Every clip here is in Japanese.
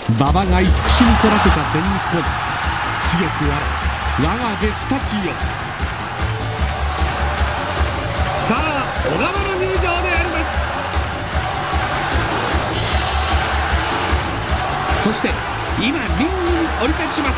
馬場が慈しみ育てた全日本、強くあれ我が弟子たちよ。さあ小川の入場であります。そして今リングに降り立ちます。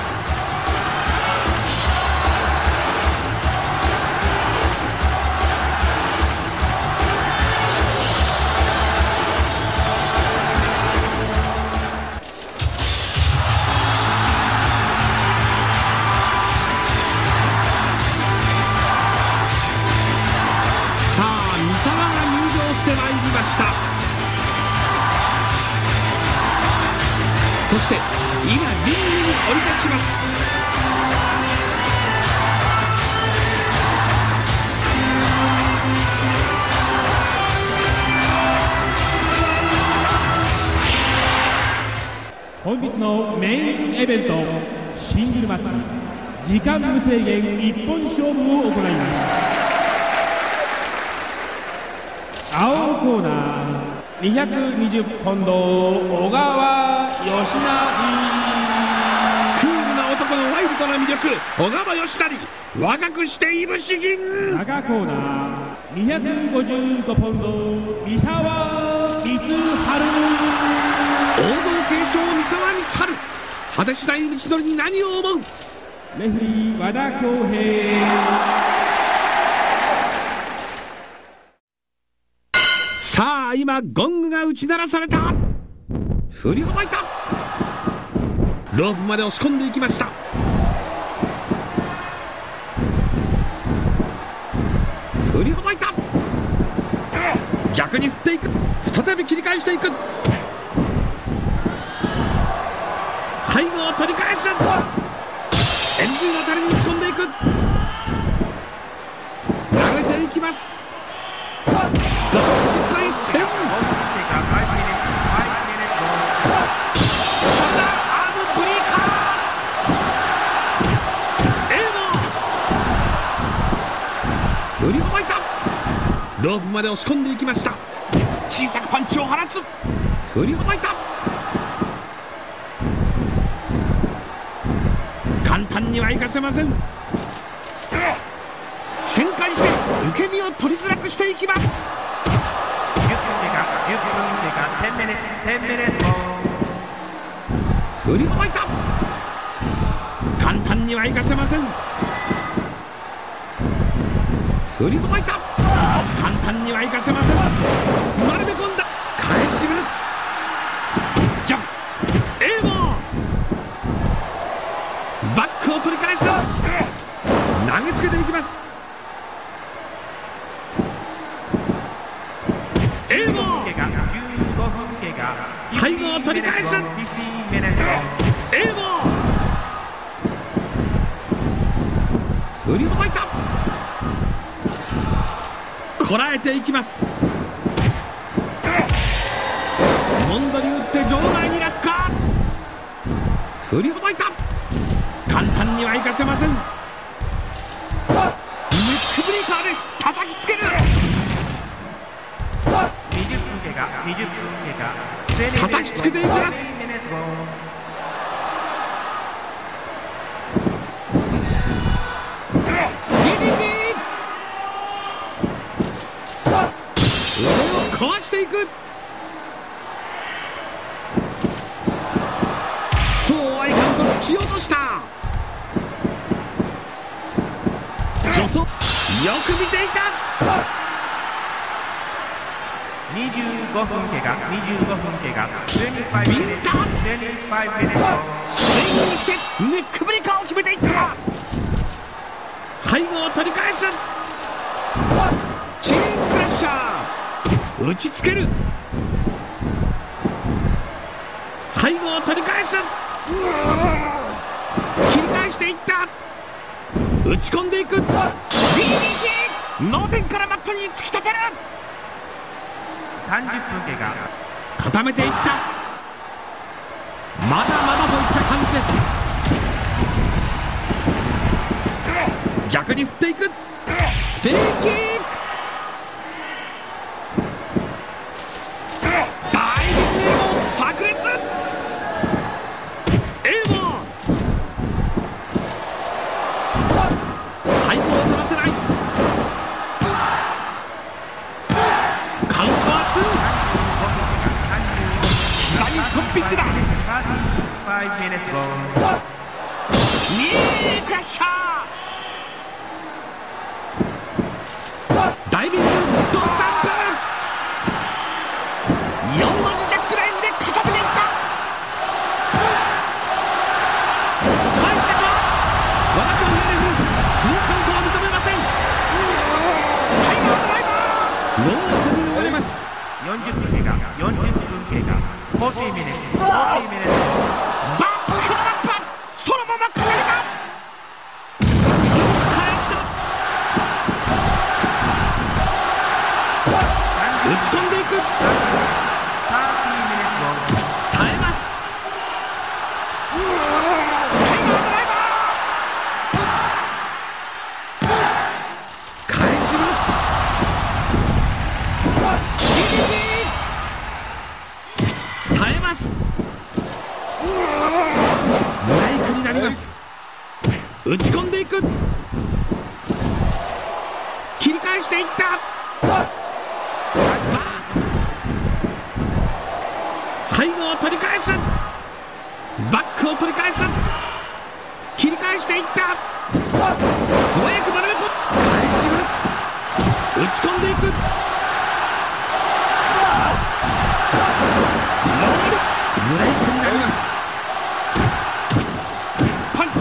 そして今リングに降り立ちます。 本日のメインイベント、シングルマッチ時間無制限一本勝負を行います。青コーナー220ポンド小川義成、 クールな男のワイルドな魅力、小川義成、若くしていぶし銀。 赤コーナー255ポンド三沢光晴、 王道継承三沢光晴、果てしない道のりに何を思う。 レフリー和田恭平。 さあ今ゴングが打ち鳴らされた。振りほどいた。ロープまで押し込んでいきました。振りほどいた。逆に振っていく。再び切り返していく。背後を取り返す。エンジンあたりに打ち込んでいく。投げていきます。ドッジ回戦。振りほどいた。ロープまで押し込んでいきました。小さくパンチを放つ。振りほどいた。簡単にはいかせません。旋回して受け身を取りづらくしていきます。振りほどいた。簡単にはいかせません。振りほどいた。簡単にはいかせません。丸め込んだ。返します。ジャンプエルボー、バックを取り返す。投げつけていきます。エルボー、背後を取り返す。エルボー、振りほどいた。こらえていきます。モンドに打って場外に落下。振りほどいた。簡単にはいかせません。ネックブレーカーで叩きつける。叩きつけていきます。壊していく。そうはいかんと突き落とした。助走よく見ていた。 25分経過、25分経過。 ビンタスイングしてネックブレーカーを決めていった。背後を取り返す。チェーンクラッシャー、打ちつける。背後を取り返す。切り返していった。打ち込んでいく。DDT、脳天からマットに突き立てる。 30分経過。 固めていった。まだまだといった感じです。逆に振っていく。スペインキック。ダイビングエボ炸裂。 minutes go. 2クラッシャーダイビングフットスタンプ4の字ジャックラインで固めていった返してきた我が党レフ数カウントは認めませんタイガードライバーノーアウトに終わります 40分経過40minutes 40 minutes バックのラッパそのままかかれた打ち込んでいく 30 minutes go. 耐えますタイガードライバー返します耐えますブレイクになります打ち込んでいく切り返していった背後を取り返すバックを取り返す切り返していった素早く丸めこ返します打ち込んでいくブレイクになりますパンチ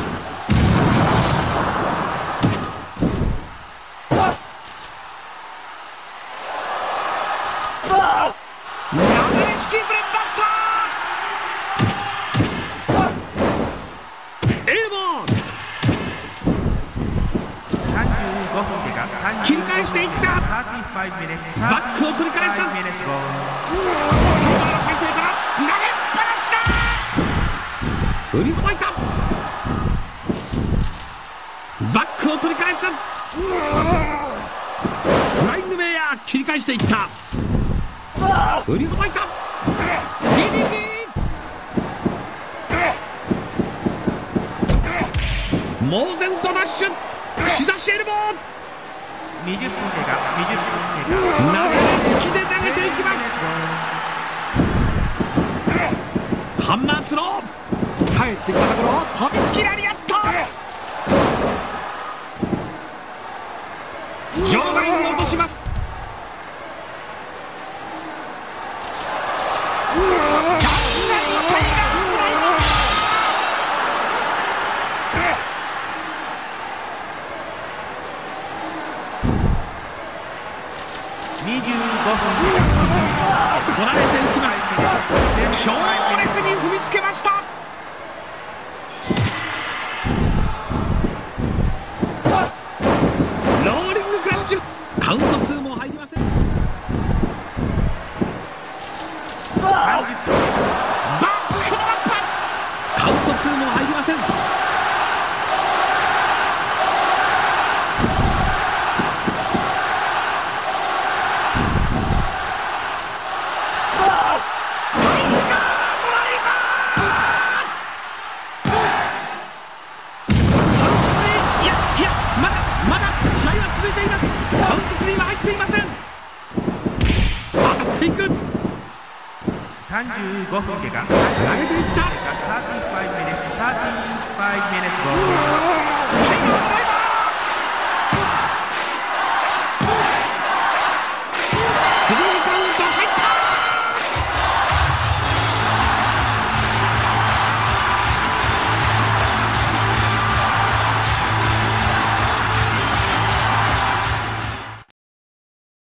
流れ式ブレッバスターエルボー 35分経過切り返していった 35 minutes バックを取り返す 35 minutes go. 今の体勢から投げっぱなしだ振りほどいたバックを取り返すフライングメイヤー切り返していった振りほどいた DDT 猛然とダッシュ串刺しエルボー 20分経過20分経投過げ式で投げていきますハンマースロー帰ってきたところを飛びつきラリアット場外に落とします 25分経こられていきます強烈に踏みつけましたローリングクラッチカウント2も入りませんバックのラッパカウント2も入りません 35分経過投げていった 35 minutes 35 minutes go.